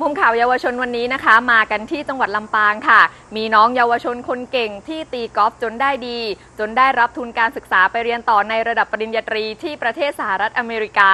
มข่าวเยาวชนวันนี้นะคะมากันที่จังหวัดลำปางค่ะมีน้องเยาวชนคนเก่งที่ตีกอล์ฟจนได้ดีจนได้รับทุนการศึกษาไปเรียนต่อในระดับปริญญาตรีที่ประเทศสหรัฐอเมริกา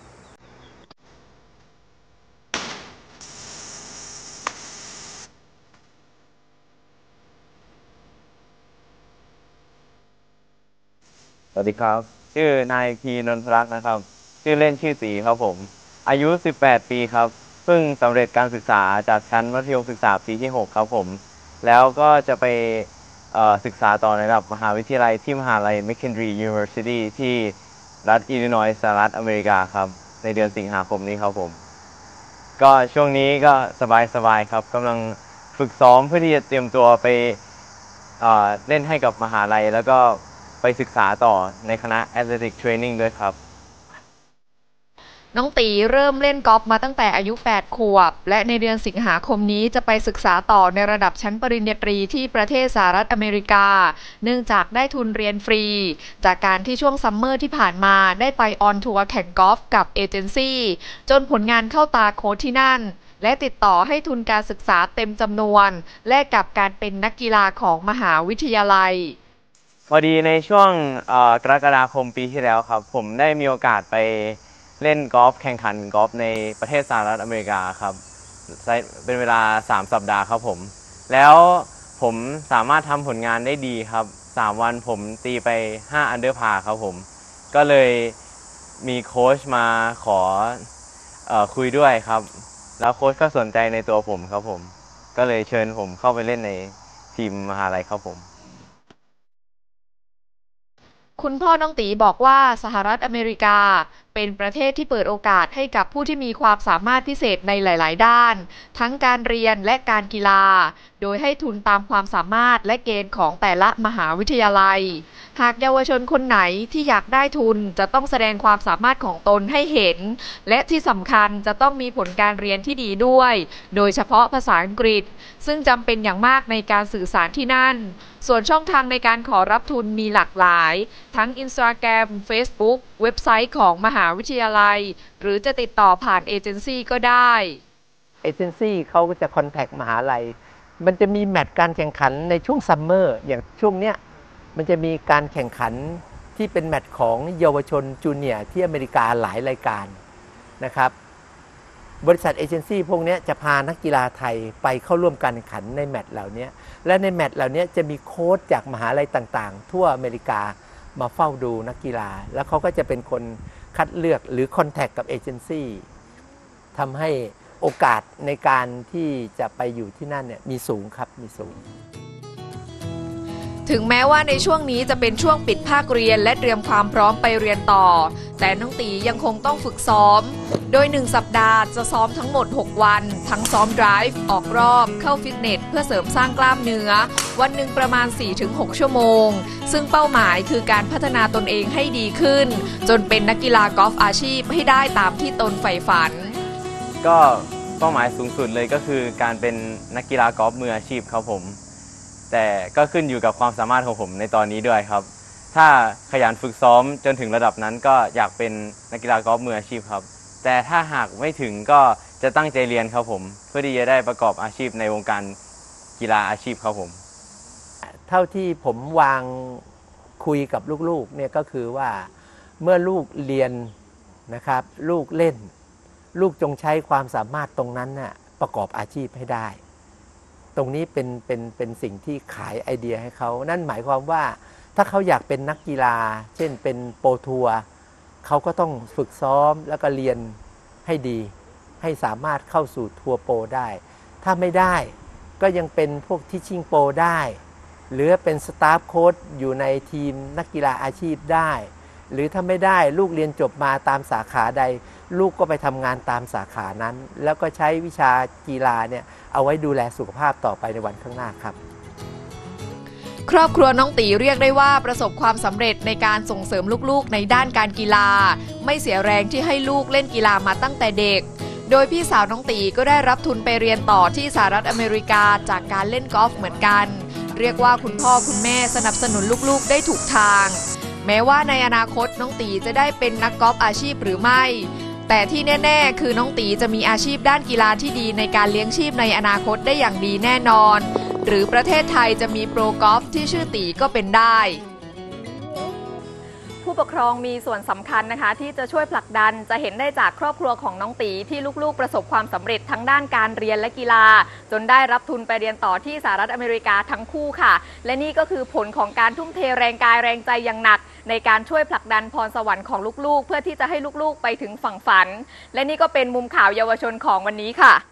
สวัสดีครับชื่อนายพีนนทรักษ์นะครับชื่อเล่นชื่อตีครับผมอายุ18 ปีครับเพิ่งสำเร็จการศึกษาจากชั้นมัธยมศึกษาปีที่6ครับผมแล้วก็จะไปศึกษาต่อในระดับมหาวิทยาลัยที่มหาลัย McKendree University ที่รัฐอิลลินอยส์สหรัฐอเมริกาครับในเดือนสิงหาคมนี้ครับผมก็ช่วงนี้ก็สบายครับกำลังฝึกซ้อมเพื่อที่จะเตรียมตัวไปเล่นให้กับมหาลัยแล้วก็ไปศึกษาต่อในคณะ Athletic Training ด้วยครับน้องตีเริ่มเล่นกอล์ฟมาตั้งแต่อายุ 8 ขวบและในเดือนสิงหาคมนี้จะไปศึกษาต่อในระดับชั้นปริญญาตรีที่ประเทศสหรัฐอเมริกาเนื่องจากได้ทุนเรียนฟรีจากการที่ช่วงซัมเมอร์ที่ผ่านมาได้ไปออนทัวร์แข่งกอล์ฟกับเอเจนซี่จนผลงานเข้าตาโค้ชที่นั่นและติดต่อให้ทุนการศึกษาเต็มจำนวนแลกกับการเป็นนักกีฬาของมหาวิทยาลัยพอดีในช่วงกรกฎาคมปีที่แล้วครับผมได้มีโอกาสไปเล่นกอล์ฟแข่งขันกอล์ฟในประเทศสหรัฐอเมริกาครับเป็นเวลา3 สัปดาห์ครับผมแล้วผมสามารถทำผลงานได้ดีครับ3 วันผมตีไป5 อันเดอร์พาร์ครับผมก็เลยมีโค้ชมาขอคุยด้วยครับแล้วโค้ชก็สนใจในตัวผมครับผมก็เลยเชิญผมเข้าไปเล่นในทีมมหาลัยครับผมคุณพ่อน้องตีบอกว่าสหรัฐอเมริกาเป็นประเทศที่เปิดโอกาสให้กับผู้ที่มีความสามารถพิเศษในหลายๆด้านทั้งการเรียนและการกีฬาโดยให้ทุนตามความสามารถและเกณฑ์ของแต่ละมหาวิทยาลัยหากเยาวชนคนไหนที่อยากได้ทุนจะต้องแสดงความสามารถของตนให้เห็นและที่สำคัญจะต้องมีผลการเรียนที่ดีด้วยโดยเฉพาะภาษาอังกฤษซึ่งจำเป็นอย่างมากในการสื่อสารที่นั่นส่วนช่องทางในการขอรับทุนมีหลากหลายทั้ง Instagram Facebook เว็บไซต์ของมหาวิทยาลัยหรือจะติดต่อผ่านเอเจนซี่ก็ได้เอเจนซี่เขาก็จะคอนแทคมหาลัยมันจะมีแมตช์การแข่งขันในช่วงซัมเมอร์อย่างช่วงเนี้ยมันจะมีการแข่งขันที่เป็นแมตช์ของเยาวชนจูเนียร์ที่อเมริกาหลายรายการนะครับบริษัทเอเจนซี่พวกนี้จะพานักกีฬาไทยไปเข้าร่วมการแข่งขันในแมตช์เหล่านี้และในแมตช์เหล่านี้จะมีโค้ชจากมหาลัยต่างๆทั่วอเมริกามาเฝ้าดูนักกีฬาแล้วเขาก็จะเป็นคนคัดเลือกหรือคอนแทคกับเอเจนซี่ทำให้โอกาสในการที่จะไปอยู่ที่นั่นเนี่ยมีสูงครับมีสูงถึงแม้ว่าในช่วงนี้จะเป็นช่วงปิดภาคเรียนและเตรียมความพร้อมไปเรียนต่อแต่น้องตียังคงต้องฝึกซ้อมโดย1 สัปดาห์จะซ้อมทั้งหมด6 วันทั้งซ้อมไดรฟ์ออกรอบเข้าฟิตเนสเพื่อเสริมสร้างกล้ามเนื้อวันหนึ่งประมาณ 4-6 ชั่วโมงซึ่งเป้าหมายคือการพัฒนาตนเองให้ดีขึ้นจนเป็นนักกีฬากอล์ฟอาชีพให้ได้ตามที่ตนใฝ่ฝันก็เป้าหมายสูงสุดเลยก็คือการเป็นนักกีฬากอล์ฟมืออาชีพครับผมแต่ก็ขึ้นอยู่กับความสามารถของผมในตอนนี้ด้วยครับถ้าขยันฝึกซ้อมจนถึงระดับนั้นก็อยากเป็นนักกีฬากอล์ฟมืออาชีพครับแต่ถ้าหากไม่ถึงก็จะตั้งใจเรียนครับผมเพื่อที่จะได้ประกอบอาชีพในวงการกีฬาอาชีพครับผมเท่าที่ผมวางคุยกับลูกๆเนี่ยก็คือว่าเมื่อลูกเรียนนะครับลูกเล่นลูกจงใช้ความสามารถตรงนั้นน่ะประกอบอาชีพให้ได้ตรงนี้เป็นสิ่งที่ขายไอเดียให้เขานั่นหมายความว่าถ้าเขาอยากเป็นนักกีฬาเช่นเป็นโปรทัวร์เขาก็ต้องฝึกซ้อมแล้วก็เรียนให้ดีให้สามารถเข้าสู่ทัวร์โปรได้ถ้าไม่ได้ก็ยังเป็นพวกทิชชิ่งโปรได้หรือเป็นสตาฟโค้ชอยู่ในทีมนักกีฬาอาชีพได้หรือถ้าไม่ได้ลูกเรียนจบมาตามสาขาใดลูกก็ไปทำงานตามสาขานั้นแล้วก็ใช้วิชากีฬาเนี่ยเอาไว้ดูแลสุขภาพต่อไปในวันข้างหน้าครับครอบครัวน้องตีเรียกได้ว่าประสบความสำเร็จในการส่งเสริมลูกๆในด้านการกีฬาไม่เสียแรงที่ให้ลูกเล่นกีฬามาตั้งแต่เด็กโดยพี่สาวน้องตีก็ได้รับทุนไปเรียนต่อที่สหรัฐอเมริกาจากการเล่นกอล์ฟเหมือนกันเรียกว่าคุณพ่อคุณแม่สนับสนุนลูกๆได้ถูกทางแม้ว่าในอนาคตน้องตีจะได้เป็นนักกอล์ฟอาชีพหรือไม่แต่ที่แน่ๆคือน้องตีจะมีอาชีพด้านกีฬาที่ดีในการเลี้ยงชีพในอนาคตได้อย่างดีแน่นอนหรือประเทศไทยจะมีโปรกอล์ฟที่ชื่อตีก็เป็นได้ผู้ปกครองมีส่วนสำคัญนะคะที่จะช่วยผลักดันจะเห็นได้จากครอบครัวของน้องตีที่ลูกๆประสบความสำเร็จทั้งด้านการเรียนและกีฬาจนได้รับทุนไปเรียนต่อที่สหรัฐอเมริกาทั้งคู่ค่ะและนี่ก็คือผลของการทุ่มเทแรงกายแรงใจอย่างหนักในการช่วยผลักดันพรสวรรค์ของลูกๆเพื่อที่จะให้ลูกๆไปถึงฝั่งฝันและนี่ก็เป็นมุมข่าวเยาวชนของวันนี้ค่ะ